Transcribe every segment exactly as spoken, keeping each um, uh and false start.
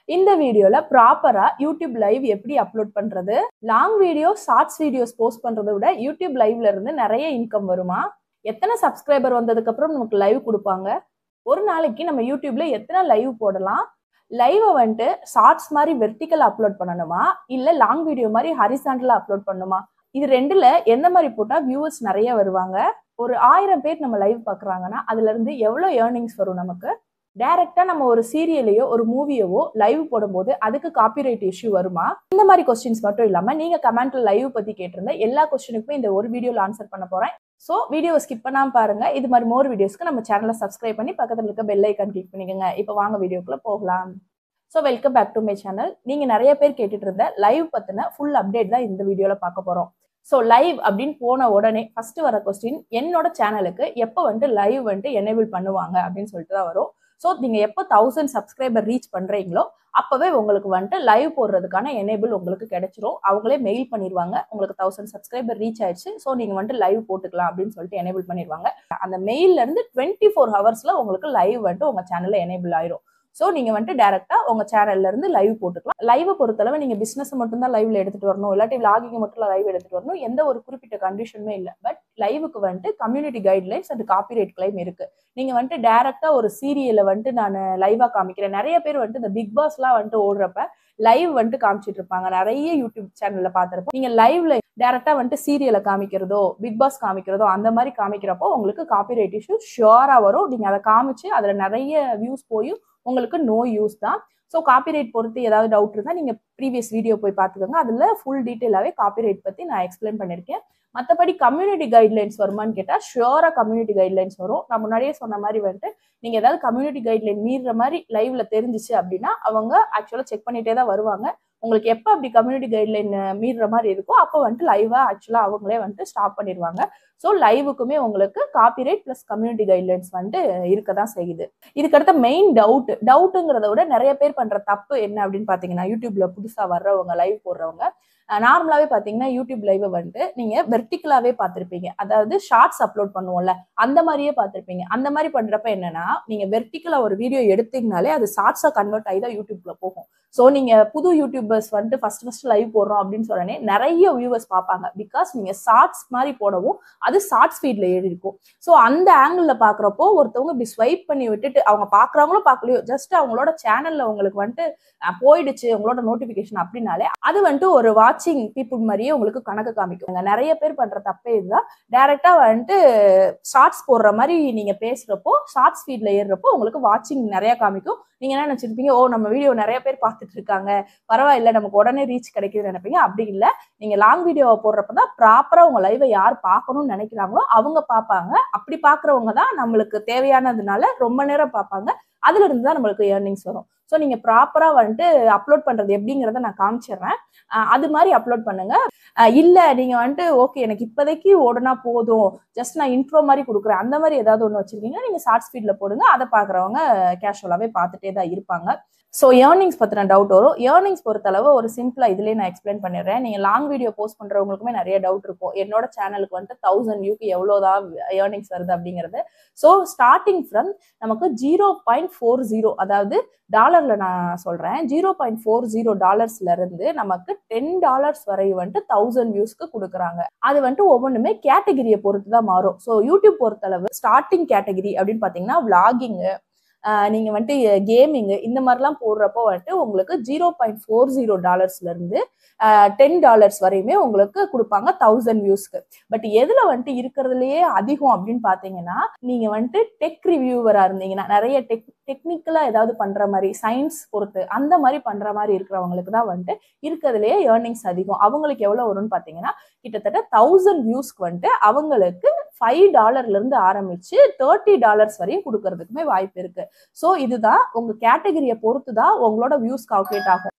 இந்த வீடியோல ப்ராப்பரா யூடியூப் லைவ் எப்படி அப்லோட் பண்றது, long video shorts videos post பண்றதை விட யூடியூப் லைவ்ல இருந்து நிறைய இன்கம் வருமா, எத்தனை சப்ஸ்கிரைபர் வந்ததுக்கு அப்புறம் நமக்கு லைவ் கொடுப்பாங்க, ஒரு நாளைக்கு நம்ம யூடியூப்ல எத்தனை லைவ் போடலாம், லைவை வந்துட்டு ஷார்ட்ஸ் மாதிரி வெர்டிக்கல் அப்லோட் பண்ணணுமா இல்ல லாங் வீடியோ மாதிரி ஹரிசாண்டலா அப்லோட் பண்ணுமா, இது ரெண்டுல எந்த மாதிரி போட்டா வியூவர்ஸ் நிறைய வருவாங்க, ஒரு ஆயிரம் பேர் நம்ம லைவ் பாக்குறாங்கன்னா அதுல இருந்து எவ்வளவு ஏர்னிங்ஸ் வரும், நமக்கு டைரக்டா நம்ம ஒரு சீரியலையோ ஒரு மூவியவோ லைவ் போடும்போது அதுக்கு காப்பிரைட் இஷ்யூ வருமா, இந்த மாதிரி கொஸ்டின்ஸ் மட்டும் இல்லாம நீங்க கமெண்ட்ல லைவ் பத்தி கேட்டிருந்த எல்லா கொஸ்டினுக்குமே இந்த ஒரு வீடியோல ஆன்சர் பண்ண போறேன். ஸோ வீடியோவை ஸ்கிப் பண்ணாம பாருங்க. இது மாதிரி மோர் வீடியோஸ்க்கு நம்ம சேனலை சப்ஸ்கிரைப் பண்ணி பக்கத்துல இருக்க பெல் ஐக்கான் கிளிக் பண்ணிக்கோங்க. இப்போ வாங்க வீடியோக்குள்ள போகலாம். So welcome back to my channel. நீங்க நிறைய பேர் கேட்டுட்டு இருந்த லைவ் பத்தின ஃபுல் அப்டேட் தான் இந்த வீடியோல பார்க்க போறோம். ஸோ லைவ் அப்படின்னு போன உடனே ஃபர்ஸ்ட் வர கொஸ்டின், என்னோட சேனலுக்கு எப்போ வந்துட்டு லைவ் வந்துட்டு எனேபிள் பண்ணுவாங்க அப்படின்னு சொல்லிட்டு தான் வரும். ஸோ நீங்கள் எப்போ தௌசண்ட் சப்ஸ்கிரைபர் ரீச் பண்ணுறீங்களோ அப்போவே உங்களுக்கு வந்துட்டு லைவ் போடுறதுக்கான எனேபிள் உங்களுக்கு கிடைச்சிரும். அவங்களே மெயில் பண்ணிடுவாங்க, உங்களுக்கு தௌசண்ட் சப்ஸ்கிரைபர் ரீச் ஆயிடுச்சு, ஸோ நீங்கள் வந்துட்டு லைவ் போட்டுக்கலாம் அப்படின்னு சொல்லிட்டு எனேபிள் பண்ணிடுவாங்க. அந்த மெயில்ல இருந்து டுவெண்ட்டி ஃபோர் ஹவர்ஸ்ல உங்களுக்கு லைவ் வந்துட்டு உங்கள் சேனலில் எனேபிள் ஆயிரும். ஸோ நீங்கள் வந்துட்டு டேரெக்டா உங்க சேனல்ல இருந்து லைவ் போட்டுக்கலாம். லைவை பொறுத்தளவு நீங்க பிசினஸ் மட்டும் தான் லைவ்ல எடுத்துட்டு வரணும், இல்லாட்டி விளாகிங் மட்டும் லைவ் எடுத்துட்டு வரணும், எந்த ஒரு குறிப்பிட்ட கண்டிஷனுமே இல்லை. பட் லைவுக்கு வந்துட்டு community guidelines and copyright claim இருக்கு. நீங்க வந்துட்டு டேரெக்டா ஒரு சீரியலை வந்துட்டு நான் லைவா காமிக்கிறேன். நிறைய பேர் வந்துட்டு இந்த பிக் பாஸ் எல்லாம் வந்துட்டு ஓடுறப்ப லைவ் வந்துட்டு காமிச்சிட்டு இருப்பாங்க. நிறைய யூடியூப் சேனல்ல பாத்துருப்போம். நீங்க லைவ்ல டேரக்டா வந்துட்டு சீரியலை காமிக்கிறதோ பிக் பாஸ் காமிக்கிறதோ அந்த மாதிரி காமிக்கிறப்போ உங்களுக்கு காப்பிரைட் இஷ்யூ ஷியோரா வரும். நீங்க அதை காமிச்சு அதுல நிறைய வியூஸ் போய் உங்களுக்கு நோ யூஸ் தான். ஸோ காப்பிரைட் பொறுத்து ஏதாவது டவுட் இருந்தா நீங்க ப்ரீவியஸ் வீடியோ போய் பார்த்துக்கோங்க. அதுல ஃபுல் டீட்டெயிலாவே காப்பிரைட் பத்தி நான் எக்ஸ்பிளைன் பண்ணிருக்கேன். மற்றபடி கம்யூனிட்டி கைட்லைன்ஸ் வருமானு கேட்டா ஷியோரா கம்யூனிட்டி கைட்லைன்ஸ் வரும். நான் முன்னாடியே சொன்ன மாதிரி வந்துட்டு நீங்க ஏதாவது கம்யூனிட்டி கைட்லைன் மீற மாதிரி லைவ்ல தெரிஞ்சிச்சு அப்படின்னா அவங்க ஆக்சுவலா செக் பண்ணிட்டே தான் வருவாங்க. உங்களுக்கு எப்போ அப்படி கம்யூனிட்டி கைட்லைன் மீற மாதிரி இருக்கோ அப்போ வந்துட்டு லைவா ஆக்சுவலா அவங்களே வந்துட்டு ஸ்டாப் பண்ணிடுவாங்க. ஸோ லைவுக்குமே உங்களுக்கு காப்பிரைட் பிளஸ் கம்யூனிட்டி கைட்லைன்ஸ் வந்துட்டு இருக்க தான் செய்யுது. இதுக்கடுத்த மெயின் டவுட் டவுட்டுங்கிறத விட நிறைய பேர் பண்ற தப்பு என்ன அப்படின்னு பாத்தீங்கன்னா, யூடியூப்ல புதுசா வர்றவங்க லைவ் போடுறவங்க நார்மலாவே பாத்தீங்கன்னா யூடியூப் லைவ் வந்துட்டு நீங்க வெர்டிகலாவே பார்த்திருப்பீங்க. அதாவது ஷார்ட்ஸ் அப்லோட் பண்ணுவோம்ல அந்த மாதிரியே பார்த்திருப்பீங்க. அந்த மாதிரி பண்றப்ப என்னன்னா நீங்க வெர்டிகலா ஒரு வீடியோ எடுத்தீங்கனாலே அது ஷார்ட்ஸா கன்வெர்ட் ஆகி தான் யூடியூப்ல போகும். ஸோ நீங்க புது யூடியூபர்ஸ் வந்துட்டு ஃபர்ஸ்ட் ஃபர்ஸ்ட் லைவ் போடுறோம் அப்படின்னு சொன்னே நிறைய வியூவர்ஸ் பார்ப்பாங்க. பிகாஸ் நீங்க ஷார்ட்ஸ் மாதிரி போடவும் அது ஷார்ட்ஸ் ஃபீட்ல ஏறி இருக்கும். ஸோ அந்த ஆங்கிள் பாக்குறப்போ ஒருத்தவங்க இப்படி ஸ்வைப் பண்ணி விட்டுட்டு அவங்க பாக்குறாங்களோ பார்க்கலையோ ஜஸ்ட் அவங்களோட சேனல்ல உங்களுக்கு வந்துட்டு போயிடுச்சு உங்களோட நோட்டிபிகேஷன் அப்படின்னாலே அது வந்துட்டு ஒரு வாட்சிங் பீப்புள் மாதிரியே உங்களுக்கு கணக்கு காமிக்கும். நிறைய பேர் பண்ற தப்பே இதுதான். டைரக்டா வந்துட்டு ஷார்ட்ஸ் போடுற மாதிரி நீங்க பேசுறப்போ ஷார்ட்ஸ் ஃபீட்ல ஏறுறப்போ உங்களுக்கு வாட்சிங் நிறைய காமிக்கும். நீங்க என்ன நினைச்சிருப்பீங்க, ஓ நம்ம வீடியோ நிறைய பேர் பார்த்துட்டு இருக்காங்க பரவாயில்ல நமக்கு உடனே ரீச் கிடைக்குதுன்னு நினைப்பீங்க. அப்படி இல்லை, நீங்க லாங் வீடியோவை போடுறப்பதான் ப்ராப்பரா உங்க லைவை யார் பார்க்கணும்னு நினைக்கிறாங்களோ அவங்க பார்ப்பாங்க. அப்படி பாக்குறவங்க தான் நம்மளுக்கு தேவையானதுனால ரொம்ப நேரம் பார்ப்பாங்க. அதுல இருந்து தான் நம்மளுக்கு ஏர்னிங்ஸ் வரும். ஸோ நீங்க ப்ராப்பரா வந்துட்டு அப்லோட் பண்றது எப்படிங்கிறத நான் காமிச்சிடுறேன். அது மாதிரி அப்லோட் பண்ணுங்க. இல்ல நீங்க வந்துட்டு ஓகே எனக்கு இப்போதைக்கு ஓடுனா போதும், ஜஸ்ட் நான் இன்ட்ரோ மாதிரி கொடுக்குறேன் அந்த மாதிரி ஏதாவது ஒன்று வச்சிருக்கீங்கன்னா நீங்க ஷார்ட் ஸ்பீட்ல போடுங்க. அதை பாக்குறவங்க கேஷுவலாவே பார்த்துட்டே தான் இருப்பாங்க. ஸோ ஏர்னிங்ஸ் பத்தின டவுட் வரும். ஏர்னிங்ஸ் பொறுத்தளவு ஒரு சிம்பிளா இதுலேயே நான் எக்ஸ்பிளைன் பண்ணிடுறேன். நீங்க லாங் வீடியோ போஸ்ட் பண்றவங்களுக்குமே நிறைய டவுட் இருக்கும், என்னோட சேனலுக்கு வந்துட்டு தௌசண்ட் வியூக்கு எவ்வளோதான் ஏர்னிங்ஸ் வருது அப்படிங்கிறது. ஸோ ஸ்டார்டிங் ஃப்ரம் நமக்கு ஜீரோ பாயிண்ட் ஃபோர் ஜீரோ அதாவது டாலர்ல நான் சொல்றேன், ஜீரோ பாயிண்ட் ஃபோர் ஜீரோ டாலர்ஸ்ல இருந்து நமக்கு டென் டாலர்ஸ் வரை வந்துட்டு தௌசண்ட் வியூஸ்க்கு கொடுக்குறாங்க. அது வந்துட்டு ஒவ்வொன்றுமே கேட்டகிரியை பொறுத்து தான் மாறும். ஸோ யூடியூப் பொறுத்தளவு ஸ்டார்டிங் கேட்டகிரி அப்படின்னு பாத்தீங்கன்னா விளாகிங், நீங்க வந்துட்டு கேமிங் இந்த மாதிரிலாம் போடுறப்போ வந்துட்டு உங்களுக்கு ஜீரோ பாயிண்ட் ஃபோர் ஜீரோ டாலர்ஸ்ல இருந்து டென் டாலர்ஸ் வரையுமே உங்களுக்கு கொடுப்பாங்க தௌசண்ட் வியூஸ்க்கு. பட் எதுல வந்துட்டு இருக்கிறதுலயே அதிகம் அப்படின்னு பாத்தீங்கன்னா நீங்க வந்துட்டு டெக் ரிவ்யூவரா இருந்தீங்கன்னா நிறைய டெக் டெக்னிக்கலா ஏதாவது பண்ற மாதிரி சயின்ஸ் பொறுத்து அந்த மாதிரி பண்ற மாதிரி இருக்கிறவங்களுக்கு தான் வந்துட்டு இருக்கிறதுலயே ஏர்னிங்ஸ் அதிகம். அவங்களுக்கு எவ்வளவு வரும்னு பாத்தீங்கன்னா கிட்டத்தட்ட தௌசண்ட் வியூஸ்க்கு வந்துட்டு அவங்களுக்கு ஃபைவ் டாலர்ல இருந்து ஆரம்பிச்சு தேர்ட்டி டாலர்ஸ் வரையும் கொடுக்கறதுக்குமே வாய்ப்பு இருக்கு. ஸோ இதுதான் உங்க கேட்டகரியை பொறுத்து தான் உங்களோட வியூஸ் கால்குலேட் ஆகும்.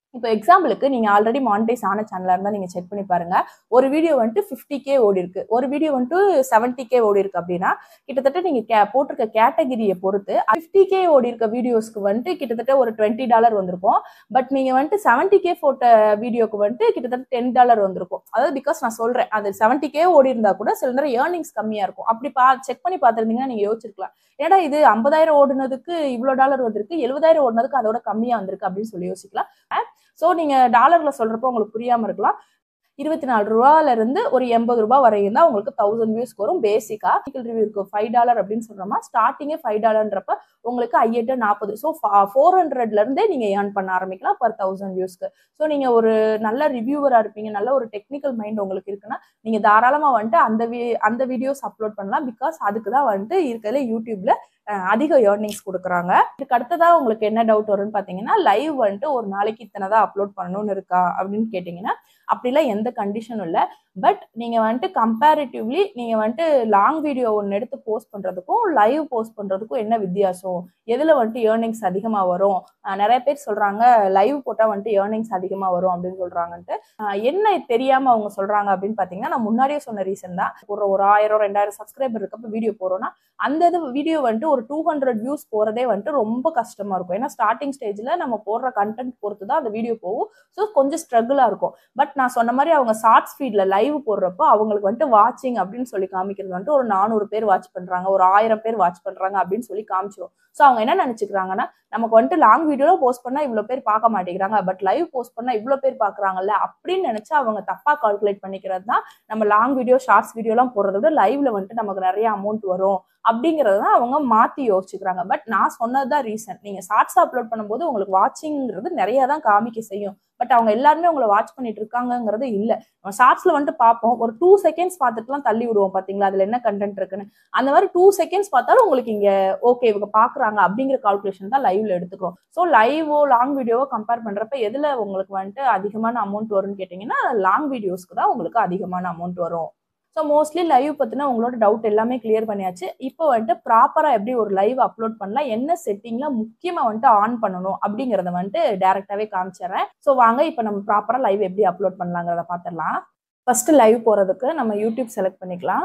இப்போ எக்ஸாம்பிளுக்கு நீங்க ஆல்ரெடி மானிட்டைஸ் ஆன சேனலா இருந்தா நீங்க செக் பண்ணி பாருங்க. ஒரு வீடியோ வந்துட்டு ஃபிஃப்டி கே ஓடி இருக்கு, ஒரு வீடியோ வந்துட்டு செவன்டி கே ஓடி இருக்கு அப்படின்னா கிட்டத்தட்ட நீங்க கே போட்டிருக்க கேட்டகிரியை பொறுத்து ஃபிஃப்டி கே ஓடி இருக்க வீடியோஸ்க்கு வந்துட்டு கிட்டத்தட்ட ஒரு டுவெண்ட்டி டாலர் வந்திருக்கும். பட் நீங்க வந்துட்டு செவன்டி கே போட்ட வீடியோக்கு வந்துட்டு கிட்டத்தட்ட டென் டாலர் வந்திருக்கும். அதாவது பிகாஸ் நான் சொல்றேன், அது செவன்டி கே ஓடி இருந்தா கூட சில நேரம் ஏர்னிங்ஸ் கம்மியா இருக்கும். அப்படி பா செக் பண்ணி பார்த்துருந்தீங்கன்னா நீங்க யோசிச்சிருக்கலாம், ஏன்னா இது ஐம்பதாயிரம் ஓடுனதுக்கு இவ்வளவு டாலர் வந்திருக்கு, எழுபதாயிரம் ஓடுனதுக்கு அதோட கம்மியா வந்திருக்கு அப்படின்னு சொல்லி யோசிக்கலாம். சோ நீங்க டாலர்ல சொல்றப்போ உங்களுக்கு புரியாம இருக்கலாம். இருபத்தி நாலு ரூபாயில இருந்து ஒரு எண்பது ரூபாய் வரையும் தான் உங்களுக்கு தௌசண்ட் வியூஸ் வரும். பேசிக்கா ரிவ்யூ இருக்கும் ஃபைவ் டாலர் அப்படின்னு சொல்றோமா, ஸ்டார்டிங்கே ஃபைவ் டாலர்ன்றப்ப உங்களுக்கு ஐஎட்டு நாற்பது, ஸோ ஃபோர் ஹண்ட்ரட்ல இருந்தே நீங்க ஏர்ன் பண்ண ஆரம்பிக்கலாம் பர் தௌசண்ட் வியூஸ்க்கு. ஸோ நீங்க ஒரு நல்ல ரிவ்யூவரா இருப்பீங்க, நல்ல ஒரு டெக்னிக்கல் மைண்ட் உங்களுக்கு இருக்குன்னா நீங்க தாராளமா வந்துட்டு அந்த அந்த வீடியோஸ் அப்லோட் பண்ணலாம். பிகாஸ் அதுக்கு தான் வந்துட்டு இருக்கிறதுல யூடியூப்ல அதிக ஏர்னிங்ஸ் கொடுக்குறாங்க. இதுக்கு அடுத்ததா உங்களுக்கு என்ன டவுட் வரும்னு பாத்தீங்கன்னா, லைவ் வந்துட்டு ஒரு நாளைக்கு இத்தனைதான் அப்லோட் பண்ணணும்னு இருக்கா அப்படின்னு கேட்டீங்கன்னா அப்படிலாம் எந்த கண்டிஷனும் இல்லை. பட் நீங்க வந்துட்டு கம்பேரிட்டிவ்லி நீங்க வந்துட்டு லாங் வீடியோ ஒன்று எடுத்து போஸ்ட் பண்றதுக்கும் லைவ் போஸ்ட் பண்றதுக்கும் என்ன வித்தியாசம், எதுல வந்துட்டு ஏர்னிங்ஸ் அதிகமா வரும், நிறைய பேர் சொல்றாங்க லைவ் போட்டா வந்துட்டு ஏர்னிங்ஸ் அதிகமா வரும் அப்படின்னு சொல்றாங்கன்ட்டு. என்ன தெரியாம அவங்க சொல்றாங்க அப்படின்னு பாத்தீங்கன்னா, நான் முன்னாடியே சொன்ன ரீசன் தான். ஒரு ஒரு ஆயிரம் ரெண்டாயிரம் சப்ஸ்கிரைபர் இருக்கப்ப வீடியோ போறோம்னா அந்த இது வீடியோ வந்துட்டு ஒரு டூ ஹண்ட்ரட் வியூஸ் போறதே வந்துட்டு ரொம்ப கஷ்டமா இருக்கும். ஏன்னா ஸ்டார்டிங் ஸ்டேஜ்ல நம்ம போடுற கண்டென்ட் பொறுத்து தான் அந்த வீடியோ போகும். ஸோ கொஞ்சம் ஸ்ட்ரகிளா இருக்கும். பட் நான் சொன்ன மாதிரி அவங்க ஷார்ட்ஸ் ஃபீட்ல லைவ் போடுறப்போ அவங்களுக்கு வந்துட்டு வாட்சிங் அப்படின்னு சொல்லி காமிக்கிறது வந்துட்டு ஒரு நானூறு பேர் வாட்ச் பண்றாங்க, ஒரு ஆயிரம் பேர் வாட்ச் பண்றாங்க அப்படின்னு சொல்லி காமிச்சிடும். ஸோ அவங்க என்ன நினைச்சுக்கிறாங்கன்னா, நமக்கு வந்துட்டு லாங் வீடியோல போஸ்ட் பண்ணா இவ்வளவு பேர் பார்க்க மாட்டேங்கிறாங்க, பட் லைவ் போஸ்ட் பண்ணா இவ்வளவு பேர் பாக்குறாங்கல்ல அப்படின்னு நினைச்சு அவங்க தப்பா கால்குலேட் பண்ணிக்கிறது தான். நம்ம லாங் வீடியோ ஷார்ட்ஸ் வீடியோ எல்லாம் போடுறத விட லைவ்ல வந்துட்டு நமக்கு நிறைய அமௌண்ட் வரும் அப்படிங்கறத அவங்க மாத்தி யோசிச்சுக்கிறாங்க. பட் நான் சொன்னதுதான் ரீசன். நீங்க ஷார்ட்ஸ் அப்லோட் பண்ணும்போது உங்களுக்கு வாட்சிங்கிறது நிறைய தான் காமிக்க செய்யும். பட் அவங்க எல்லாருமே உங்களை வாட்ச் பண்ணிட்டு இருக்காங்கிறது இல்ல. நம்ம ஷார்ட்ஸ்ல வந்துட்டு பார்ப்போம், ஒரு டூ செகண்ட்ஸ் பார்த்துட்டுலாம் தள்ளி விடுவோம் பாத்தீங்களா, அதுல என்ன கண்டென்ட் இருக்குன்னு. அந்த மாதிரி டூ செகண்ட்ஸ் பார்த்தாலும் உங்களுக்கு இங்க ஓகே இவங்க பாக்குறாங்க அப்படிங்கிற கால்குலேஷன் தான் லைவ்ல எடுத்துக்கிறோம். ஸோ லைவோ லாங் வீடியோவோ கம்பேர் பண்றப்ப எதுல உங்களுக்கு வந்துட்டு அதிகமான அமௌண்ட் வரும்னு கேட்டீங்கன்னா, லாங் வீடியோஸ்க்கு தான் உங்களுக்கு அதிகமான அமௌண்ட் வரும். ஸோ மோஸ்ட்லி லைவ் பத்தின உங்களோட டவுட் எல்லாமே கிளியர் பண்ணியாச்சு. இப்போ வந்துட்டு ப்ராப்பரா எப்படி ஒரு லைவ் அப்லோட் பண்ணலாம், என்ன செட்டிங்ல முக்கியமா வந்துட்டு ஆன் பண்ணணும் அப்படிங்கறத வந்துட்டு டைரக்டாவே காமிச்சிடுறேன். ஸோ வாங்க இப்போ நம்ம ப்ராப்பரா லைவ் எப்படி அப்லோட் பண்ணலாங்கிறத பார்த்துடலாம். ஃபர்ஸ்ட் லைவ் போறதுக்கு நம்ம யூடியூப் செலக்ட் பண்ணிக்கலாம்.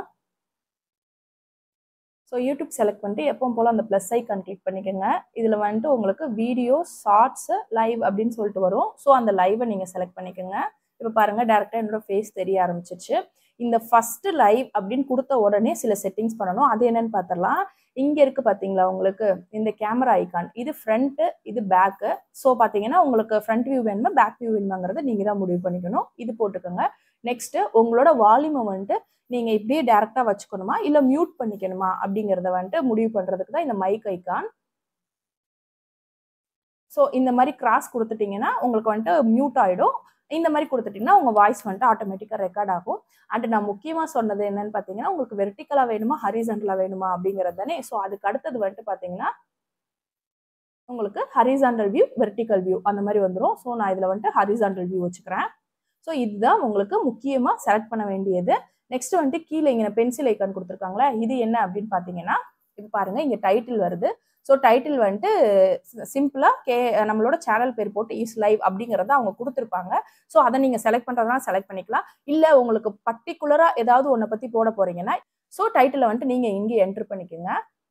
ஸோ யூடியூப் செலக்ட் பண்ணிட்டு எப்பவும் போல அந்த ப்ளஸ் ஐக்கான் கிளிக் பண்ணிக்கோங்க. இதில் வந்துட்டு உங்களுக்கு வீடியோ ஷார்ட்ஸ் லைவ் அப்படின்னு சொல்லிட்டு வரும். ஸோ அந்த லைவை நீங்கள் செலக்ட் பண்ணிக்கோங்க. இப்போ பாருங்க டேரெக்டாக என்னோட ஃபேஸ் தெரிய ஆரம்பிச்சிச்சு. இந்த ஃபர்ஸ்ட் லைவ் அப்படின்னு கொடுத்த உடனே சில செட்டிங்ஸ் பண்ணணும். அது என்னன்னு பார்த்துடலாம். இங்கே இருக்கு பார்த்தீங்களா உங்களுக்கு இந்த கேமரா ஐக்கான், இது ஃப்ரண்ட்டு இது பேக்கு. ஸோ பார்த்தீங்கன்னா உங்களுக்கு ஃப்ரண்ட் வியூ வேணுமா பேக் வியூ வேணுமாங்கிறத நீங்கள் தான் முடிவு பண்ணிக்கணும். இது போட்டுக்கோங்க. நெக்ஸ்ட் உங்களோட வால்யூமை வந்துட்டு நீங்க இப்படியே டைரக்டா வச்சுக்கணுமா இல்ல மியூட் பண்ணிக்கணுமா அப்படிங்கறத வந்துட்டு முடிவு பண்றதுக்கு தான் இந்த மைக் ஐக்கான். ஸோ இந்த மாதிரி கிராஸ் கொடுத்துட்டீங்கன்னா உங்களுக்கு வந்துட்டு மியூட் ஆயிடும். இந்த மாதிரி கொடுத்துட்டீங்கன்னா உங்க வாய்ஸ் வந்துட்டு ஆட்டோமேட்டிக்கா ரெக்கார்ட் ஆகும். அண்ட் நான் முக்கியமா சொன்னது என்னன்னு பாத்தீங்கன்னா, உங்களுக்கு வெர்டிகலா வேணுமா ஹரிசாண்டலா வேணுமா அப்படிங்கிறது தானே. ஸோ அதுக்கு அடுத்தது வந்துட்டு பாத்தீங்கன்னா உங்களுக்கு ஹரிசாண்டல் வியூ வெர்டிகல் வியூ அந்த மாதிரி வந்துடும். ஸோ நான் இதுல வந்துட்டு ஹரிசாண்டல் வியூ வச்சுக்கிறேன். ஸோ இதுதான் உங்களுக்கு முக்கியமா செலக்ட் பண்ண வேண்டியது. நெக்ஸ்ட் வந்துட்டு கீழே இங்கே பென்சில் ஐக்கான் கொடுத்துருக்காங்களே, இது என்ன அப்படின்னு பார்த்தீங்கன்னா, இப்போ பாருங்க இங்கே டைட்டில் வருது. ஸோ டைட்டில் வந்துட்டு சிம்பிளா கே நம்மளோட சேனல் பேர் போட்டு இஸ் லைவ் அப்படிங்கிறத அவங்க கொடுத்துருப்பாங்க. ஸோ அதை நீங்க செலக்ட் பண்றதுனா செலக்ட் பண்ணிக்கலாம். இல்லை உங்களுக்கு பர்டிகுலரா ஏதாவது ஒன்றை பத்தி போட போறீங்கன்னா ஸோ டைட்டில் வந்துட்டு நீங்க இங்கே என்டர் பண்ணிக்கோங்க.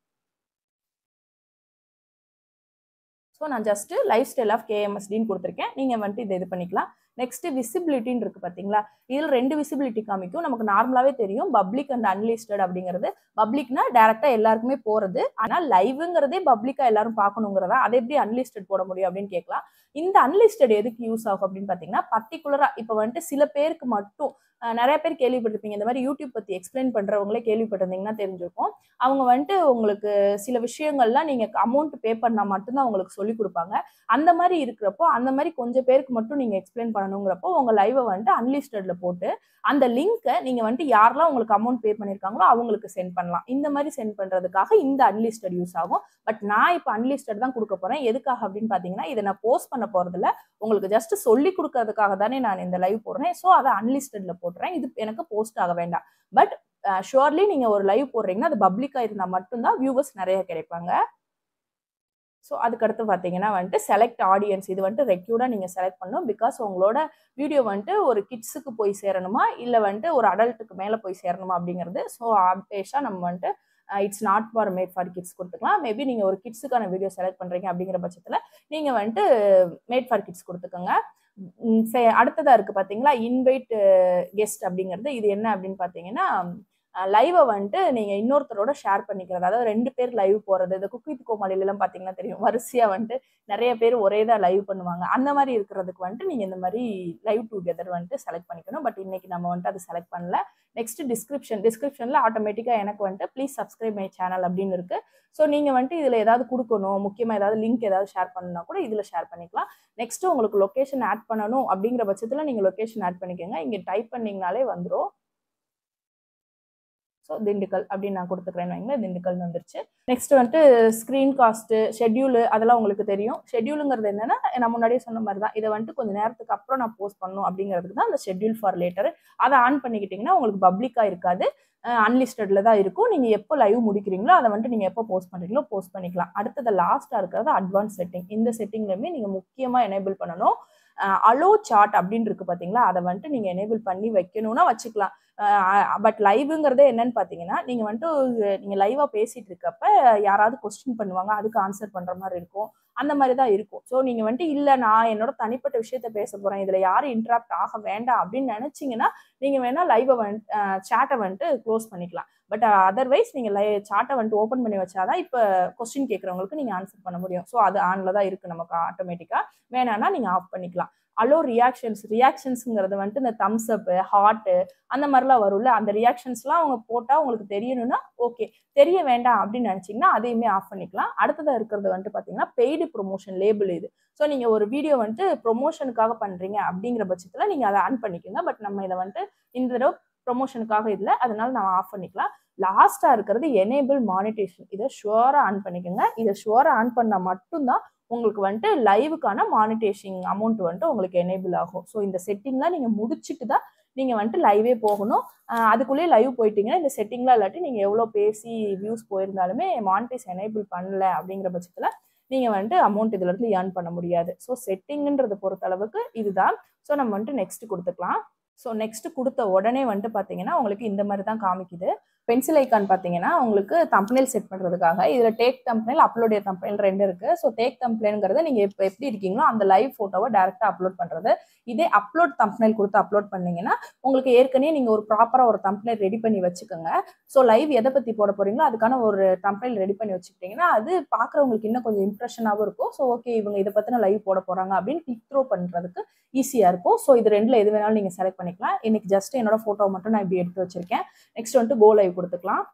ஸோ நான் ஜஸ்ட் லைஃப் ஸ்டைல் ஆஃப் கேஎம்எஸ்டின்னு கொடுத்துருக்கேன். நீங்கள் வந்துட்டு இதை இது பண்ணிக்கலாம். நெக்ஸ்ட் விசிபிலிட்டின்னு இருக்கு பார்த்தீங்களா, இதில் ரெண்டு விசிபிலிட்டி காமிக்கும். நமக்கு நார்மலாகவே தெரியும் பப்ளிக் அண்ட் அன்லிஸ்டட் அப்படிங்கிறது. பப்ளிக்னா டேரக்டா எல்லாருக்குமே போறது, ஆனால் லைவ்ங்கிறதே பப்ளிக்கா எல்லாரும் பார்க்கணுங்கிறதா, அதை எப்படி அன்லிஸ்டட் போட முடியும் அப்படின்னு கேட்கலாம். இந்த அன்லிஸ்டட் எதுக்கு யூஸ் ஆகும் அப்படின்னு பார்த்தீங்கன்னா, பர்டிகுலரா இப்போ வந்துட்டு சில பேருக்கு மட்டும் நிறைய பேர் கேள்விப்பட்டிருப்பீங்க, இந்த மாதிரி யூடியூப் பத்தி எக்ஸ்பிளைன் பண்றவங்களே கேள்விப்பட்டிருந்தீங்கன்னா தெரிஞ்சிருக்கும். அவங்க வந்துட்டு உங்களுக்கு சில விஷயங்கள்லாம் நீங்க அமௌண்ட் பே பண்ணா மட்டும்தான் உங்களுக்கு சொல்லி கொடுப்பாங்க. அந்த மாதிரி இருக்கிறப்போ அந்த மாதிரி கொஞ்சம் பேருக்கு மட்டும் நீங்க எக்ஸ்பிளைன் பண்ணணுங்கிறப்போ உங்க லைவை வந்துட்டு அன்லிஸ்டட்ல போட்டு அந்த லிங்கை நீங்க வந்துட்டு யாரெல்லாம் உங்களுக்கு அமௌண்ட் பே பண்ணிருக்காங்களோ அவங்களுக்கு சென்ட் பண்ணலாம். இந்த மாதிரி சென்ட் பண்றதுக்காக இந்த அன்லிஸ்டட் யூஸ் ஆகும். பட் நான் இப்போ அன்லிஸ்டட் தான் கொடுக்க போறேன். எதுக்காக அப்படின்னு பாத்தீங்கன்னா, இதை நான் போஸ்ட் பண்ண போறதில்ல, உங்களுக்கு ஜஸ்ட் சொல்லி கொடுக்கறதுக்காக தானே நான் இந்த லைவ் போடுறேன். ஸோ அதை அன்லிஸ்டட்ல போடுறேன். இது எனக்கு போஸ்ட் ஆக வேண்டாம். பட் ஷுவர்லி நீங்க ஒரு லைவ் போடுறீங்கன்னா அது பப்ளிக்கா இருந்தா மட்டும்தான் வியூவர்ஸ் நிறைய கிடைப்பாங்க. ஸோ அதுக்கடுத்து பார்த்தீங்கன்னா வந்துட்டு செலக்ட் ஆடியன்ஸ், இது வந்துட்டு ரெக்யூர்டாக நீங்கள் செலக்ட் பண்ணணும். பிகாஸ் உங்களோட வீடியோ வந்துட்டு ஒரு கிட்ஸுக்கு போய் சேரணுமா இல்லை வந்துட்டு ஒரு அடல்ட்டுக்கு மேலே போய் சேரணுமா அப்படிங்கிறது. ஸோ ஆப்வியஸாக நம்ம வந்துட்டு it's not for made for kids கொடுத்துக்கலாம். மேபி நீங்கள் ஒரு கிட்ஸுக்கான வீடியோ செலக்ட் பண்ணுறீங்க அப்படிங்கிற பட்சத்தில் நீங்கள் வந்துட்டு மேட் ஃபார் கிட்ஸ் கொடுத்துக்கோங்க. அடுத்ததாக இருக்குது பார்த்தீங்களா இன்வைட் கெஸ்ட் அப்படிங்கிறது. இது என்ன அப்படின்னு பார்த்தீங்கன்னா லைவை வந்துட்டு நீங்கள் இன்னொருத்தரோட ஷேர் பண்ணிக்கிறது. அதாவது ரெண்டு பேர் லைவ் போகிறது. இந்த குக் வித் கோமாளிலாம் பார்த்தீங்கன்னா தெரியும், வரிசையாக வந்துட்டு நிறைய பேர் ஒரே தான் லைவ் பண்ணுவாங்க. அந்த மாதிரி இருக்கிறதுக்கு வந்துட்டு நீங்கள் இந்த மாதிரி லைவ் டுகெதர் வந்துட்டு செலக்ட் பண்ணிக்கணும். பட் இன்னைக்கு நம்ம வந்துட்டு அது செலக்ட் பண்ணல. நெக்ஸ்ட் டிஸ்கிரிப்ஷன் டிஸ்கிரிப்ஷனில் ஆட்டோமேட்டிக்காக எனக்கு வந்துட்டு ப்ளீஸ் சப்ஸ்கிரைப் மை சேனல் அப்படின்னு இருக்குது. ஸோ நீங்கள் வந்துட்டு இதில் ஏதாவது கொடுக்கணும், முக்கியமாக ஏதாவது லிங்க் ஏதாவது ஷேர் பண்ணணும்னா கூட இதில் ஷேர் பண்ணிக்கலாம். நெக்ஸ்ட்டு உங்களுக்கு லொக்கேஷன் ஆட் பண்ணணும் அப்படிங்கிற பட்சத்தில் நீங்கள் லொக்கேஷன் ஆட் பண்ணிக்கோங்க. இங்கே டைப் பண்ணிங்கனாலே வந்துடும். ஸோ திண்டுக்கல் அப்படின்னு நான் கொடுத்துக்கிறேன்னு வைங்களேன், திண்டுக்கல்னு வந்துருச்சு. நெக்ஸ்ட் வந்துட்டு ஸ்க்ரீன் காஸ்ட்டு, ஷெட்யூலு, அதெல்லாம் உங்களுக்கு தெரியும். ஷெட்யூலுங்கிறது என்னன்னா நான் முன்னாடியே சொன்ன மாதிரி தான், இதை வந்துட்டு கொஞ்சம் நேரத்துக்கு அப்புறம் நான் போஸ்ட் பண்ணணும் அப்படிங்கிறதுக்கு தான் அந்த ஷெட்யூல் ஃபார் லேட்டர். அதை ஆன் பண்ணிக்கிட்டிங்கன்னா உங்களுக்கு பப்ளிக்காக இருக்காது, அன்லிஸ்டடில் தான் இருக்கும். நீங்கள் எப்போ லைவ் முடிக்கிறீங்களோ அதை வந்துட்டு நீங்கள் எப்போ போஸ்ட் பண்ணுறீங்களோ போஸ்ட் பண்ணிக்கலாம். அடுத்தது லாஸ்ட்டாக இருக்கிறது அட்வான்ஸ் செட்டிங். இந்த செட்டிங்லையுமே நீங்கள் முக்கியமாக எனேபிள் பண்ணணும். அலோ சாட் அப்படின்னு இருக்கு பார்த்தீங்களா, அதை வந்துட்டு நீங்கள் எனேபிள் பண்ணி வைக்கணும்னா வச்சுக்கலாம். பட் லைவுங்கிறதே என்னன்னு பார்த்தீங்கன்னா நீங்கள் வந்துட்டு நீங்கள் லைவாக பேசிகிட்டு இருக்கப்ப யாராவது கொஸ்டின் பண்ணுவாங்க, அதுக்கு ஆன்சர் பண்ணுற மாதிரி இருக்கும், அந்த மாதிரி தான் இருக்கும். ஸோ நீங்கள் வந்துட்டு இல்லை நான் என்னோட தனிப்பட்ட விஷயத்த பேச போகிறேன், இதில் யாரும் இன்ட்ராக்ட் ஆக வேண்டாம் அப்படின்னு நினச்சிங்கன்னா நீங்கள் வேணால் லைவை வந்துட்டு சாட்டை வந்துட்டு க்ளோஸ் பண்ணிக்கலாம். பட் அதர்வைஸ் நீங்கள் லை சாட்டை வந்துட்டு ஓப்பன் பண்ணி வச்சாதான் இப்போ கொஸ்டின் கேட்குறவங்களுக்கு நீங்கள் ஆன்சர் பண்ண முடியும். ஸோ அது ஆனில் தான் இருக்குது நமக்கு ஆட்டோமேட்டிக்காக. வேணான்னா நீங்கள் ஆஃப் பண்ணிக்கலாம். அலோ ரியாக்ஷன்ஸ், ரியாக்ஷன்ஸுங்கிறது வந்துட்டு இந்த தம்ஸ் அப்பு, ஹார்ட்டு அந்த மாதிரிலாம் வரும்ல, அந்த ரியாக்ஷன்ஸ்லாம் அவங்க போட்டால் உங்களுக்கு தெரியணும்னா ஓகே, தெரிய வேண்டாம் அப்படின்னு நினச்சிங்கன்னா அதையுமே ஆஃப் பண்ணிக்கலாம். அடுத்ததாக இருக்கிறது வந்துட்டு பார்த்தீங்கன்னா பெய்டு ப்ரொமோஷன் லேபிள் இது. ஸோ நீங்கள் ஒரு வீடியோ வந்துட்டு ப்ரொமோஷனுக்காக பண்ணுறீங்க அப்படிங்கிற பட்சத்தில் நீங்கள் அதை ஆன் பண்ணிக்கோங்க. பட் நம்ம இதை வந்துட்டு இந்த தடவை ப்ரொமோஷனுக்காக இல்லை, அதனால நம்ம ஆஃப் பண்ணிக்கலாம். லாஸ்ட்டாக இருக்கிறது எனேபிள் மானிட்டேஷன். இதை ஷுவராக ஆன் பண்ணிக்கோங்க. இதை ஷுவராக ஆன் பண்ணால் மட்டும்தான் உங்களுக்கு வந்துட்டு லைவுக்கான மானிட்டேஷன் அமௌண்ட் வந்துட்டு உங்களுக்கு எனேபிள் ஆகும். ஸோ இந்த செட்டிங்லாம் நீங்கள் முடிச்சுட்டு தான் நீங்கள் வந்துட்டு லைவே போகணும். அதுக்குள்ளேயே லைவ் போயிட்டீங்கன்னா இந்த செட்டிங்லாம் இல்லாட்டி நீங்கள் எவ்வளோ பேசி வியூஸ் போயிருந்தாலுமே மானிட்டைஸ் எனேபிள் பண்ணல அப்படிங்கிற பட்சத்தில் நீங்கள் வந்துட்டு அமௌண்ட் இதில் இருந்து ஏர்ன் பண்ண முடியாது. ஸோ செட்டிங்ன்றதை பொறுத்தளவுக்கு இதுதான். ஸோ நம்ம வந்துட்டு நெக்ஸ்ட் கொடுத்துக்கலாம். ஸோ நெக்ஸ்ட் கொடுத்த உடனே வந்துட்டு பார்த்தீங்கன்னா உங்களுக்கு இந்த மாதிரி தான் காமிக்குது. பென்சில் ஐக்கான் பார்த்தீங்கன்னா உங்களுக்கு தம்ப்நெயில் செட் பண்ணுறதுக்காக இதில் டேக் தம்ப்நெயில், அப்லோட் தம்ப்நெயில் ரெண்டு இருக்குது. ஸோ டேக் தம்ப்நெயில்ங்கிறது நீங்கள் இப்போ எப்படி இருக்கீங்களோ அந்த லைவ் ஃபோட்டோவை டேரெக்டாக அப்லோட் பண்ணுறது. இதே அப்லோட் தம்ப்நெயில் கொடுத்து அப்லோட் பண்ணிங்கன்னா உங்களுக்கு ஏற்கனவே நீங்கள் ஒரு ப்ராப்பராக ஒரு தம்ப்நெயில் ரெடி பண்ணி வச்சுக்கோங்க. ஸோ லைவ் எதை பற்றி போட போகிறீங்களோ அதுக்கான ஒரு தம்ப்நெயில் ரெடி பண்ணி வச்சுக்கிட்டிங்கன்னா அது பார்க்குறவங்களுக்கு இன்னும் கொஞ்சம் இம்ப்ரெஷனாகவும் இருக்கும். ஸோ ஓகே இவங்க இதை பற்றின லைவ் போட போகிறாங்க அப்படின்னு கிளிக் த்ரோ பண்ணுறதுக்கு ஈஸியாக இருக்கும். ஸோ இது ரெண்டில் எது வேணாலும் நீங்கள் செலக்ட் பண்ணிக்கலாம். இன்னைக்கு ஜஸ்ட் என்னோட ஃபோட்டோ மட்டும் நான் இப்படி எடுத்து வச்சிருக்கேன். நெக்ஸ்ட் வந்துட்டு கோ லைவ் கொடுத்துக்கலாம்.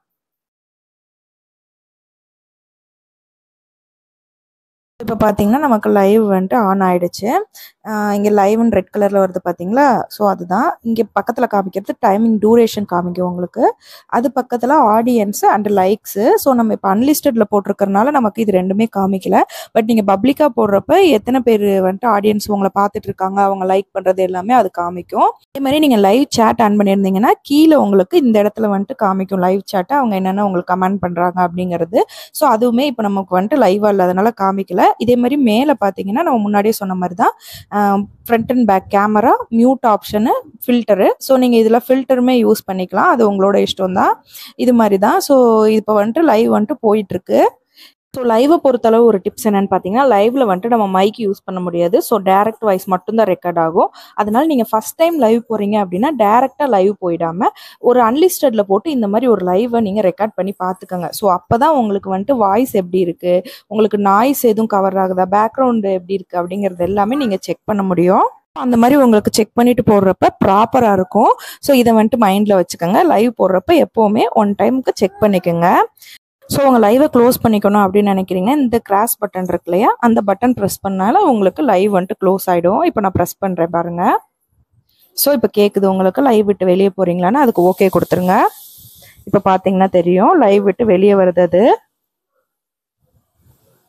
இப்போ பார்த்தீங்கன்னா நமக்கு லைவ் வந்துட்டு ஆன் ஆயிடுச்சு. இங்கே லைவ்னு ரெட் கலரில் வருது பார்த்தீங்களா, ஸோ அதுதான். இங்கே பக்கத்தில் காமிக்கிறது டைமிங் டூரேஷன் காமிக்கும் உங்களுக்கு. அது பக்கத்தில் ஆடியன்ஸு அண்ட் லைக்ஸு. ஸோ நம்ம இப்போ அன்லிஸ்டடில் போட்டிருக்கறனால நமக்கு இது ரெண்டுமே காமிக்கல. பட் நீங்கள் பப்ளிக்காக போடுறப்ப எத்தனை பேர் வந்துட்டு ஆடியன்ஸ் உங்களை பார்த்துட்டு இருக்காங்க, அவங்க லைக் பண்ணுறது எல்லாமே அது காமிக்கும். அதே மாதிரி நீங்கள் லைவ் சேட் ஆன் பண்ணியிருந்தீங்கன்னா கீழே உங்களுக்கு இந்த இடத்துல வந்துட்டு காமிக்கும் லைவ் சேட்டை, அவங்க என்னென்ன உங்களுக்கு கமெண்ட் பண்ணுறாங்க அப்படிங்கிறது. ஸோ அதுவுமே இப்போ நமக்கு வந்துட்டு லைவாக இல்லாதனால காமிக்கல. இதே மாதிரி மேலே பார்த்தீங்கன்னா நம்ம முன்னாடியே சொன்ன மாதிரி தான் front and back camera, mute option, filter. So நீங்கள் இதில் ஃபில்டருமே யூஸ் பண்ணிக்கலாம், அது உங்களோட இஷ்டம் தான். இது மாதிரி தான். ஸோ இப்போ வந்துட்டு லைவ் வந்துட்டு போயிட்டுருக்கு. ஸோ லைவை பொறுத்தளவு ஒரு டிப்ஸ் என்னன்னு பார்த்தீங்கன்னா லைவ்ல வந்துட்டு நம்ம மைக் யூஸ் பண்ண முடியாது. ஸோ டேரக்ட் வாய்ஸ் மட்டும்தான் ரெக்கார்ட் ஆகும். அதனால நீங்கள் ஃபர்ஸ்ட் டைம் லைவ் போகிறீங்க அப்படின்னா டேரெக்டாக லைவ் போயிடாமல் ஒரு அன்லிஸ்டடில் போட்டு இந்த மாதிரி ஒரு லைவை நீங்கள் ரெக்கார்ட் பண்ணி பார்த்துக்கோங்க. ஸோ அப்போ தான் உங்களுக்கு வந்துட்டு வாய்ஸ் எப்படி இருக்குது, உங்களுக்கு நாய்ஸ் எதுவும் கவர் ஆகுதா, பேக்ரவுண்டு எப்படி இருக்குது அப்படிங்கிறது எல்லாமே நீங்கள் செக் பண்ண முடியும். அந்த மாதிரி உங்களுக்கு செக் பண்ணிட்டு போடுறப்ப ப்ராப்பராக இருக்கும். ஸோ இதை வந்துட்டு மைண்டில் வச்சுக்கோங்க. லைவ் போடுறப்ப எப்போவுமே ஒன் டைமுக்கு செக் பண்ணிக்கோங்க. ஸோ உங்கள் லைவை க்ளோஸ் பண்ணிக்கணும் அப்படின்னு நினைக்கிறீங்கன்னா இந்த கிராஸ் பட்டன் இருக்கு இல்லையா, அந்த பட்டன் ப்ரெஸ் பண்ணால உங்களுக்கு லைவ் வந்துட்டு க்ளோஸ் ஆகிடும். இப்போ நான் ப்ரெஸ் பண்ணுறேன் பாருங்க. ஸோ இப்போ கேட்குது உங்களுக்கு லைவ் விட்டு வெளியே போகிறீங்களான்னு, அதுக்கு ஓகே கொடுத்துருங்க. இப்போ பார்த்தீங்கன்னா தெரியும் லைவ் விட்டு வெளியே வருது. அது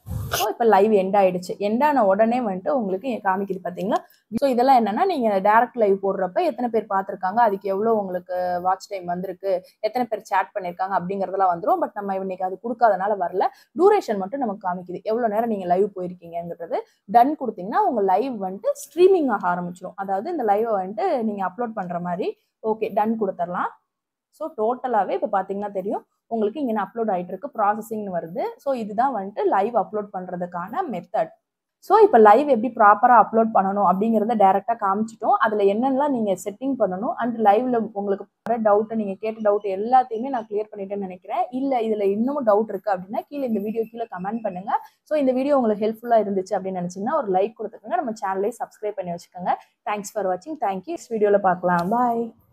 ஸோ இப்போ லைவ் எண்ட் ஆயிடுச்சு. எண்ட் ஆன உடனே வந்துட்டு உங்களுக்கு இங்க காமிக்குது பார்த்தீங்களா? ஸோ இதெல்லாம் என்னன்னா நீங்க டைரக்ட் லைவ் போடுறப்ப எத்தனை பேர் பார்த்துருக்காங்க, அதுக்கு எவ்வளோ உங்களுக்கு வாட்ச் டைம் வந்திருக்கு, எத்தனை பேர் சேட் பண்ணியிருக்காங்க அப்படிங்கிறதெல்லாம் வந்துடும். பட் நம்ம இன்னைக்கு அது கொடுக்காதனால வரல. டூரேஷன் மட்டும் நமக்கு காமிக்குது, எவ்வளோ நேரம் நீங்க லைவ் போயிருக்கீங்கிறது. டன் கொடுத்தீங்கன்னா உங்க லைவ் வந்துட்டு ஸ்ட்ரீமிங் ஆக ஆரம்பிச்சிடும். அதாவது இந்த லைவை வந்துட்டு நீங்க அப்லோட் பண்ற மாதிரி. ஓகே, டன் கொடுத்துடலாம். ஸோ டோட்டலாகவே இப்போ பார்த்தீங்கன்னா தெரியும் உங்களுக்கு இங்கே அப்லோட் ஆகிட்டு இருக்கு, ப்ராசஸிங்னு வருது. ஸோ இதுதான் வந்துட்டு லைவ் அப்லோட் பண்ணுறதுக்கான மெத்தட். ஸோ இப்போ லைவ் எப்படி ப்ராப்பராக அப்லோட் பண்ணணும் அப்படிங்கிறத டைரெக்டாக காமிச்சிட்டோம். அதில் என்னென்னலாம் நீங்கள் செட்டிங் பண்ணணும் அண்ட் லைவ்ல உங்களுக்கு வர டவுட்டை நீங்கள் கேட்ட டவுட் எல்லாத்தையுமே நான் கிளியர் பண்ணிட்டேன்னு நினைக்கிறேன். இல்லை இதில் இன்னமும் டவுட் இருக்குது அப்படின்னா கீழே இந்த வீடியோ கீழே கமெண்ட் பண்ணுங்க. ஸோ இந்த வீடியோ உங்களுக்கு ஹெல்ப்ஃபுல்லாக இருந்துச்சு அப்படின்னு நினச்சிங்கன்னா ஒரு லைக் கொடுத்துக்கோங்க. நம்ம சேனலையும் சப்ஸ்கிரைப் பண்ணி வச்சுக்கோங்க. தேங்க்ஸ் ஃபார் வாட்சிங். தேங்க்யூ. நெக்ஸ்ட் வீடியோவில் பார்க்கலாம். பாய்.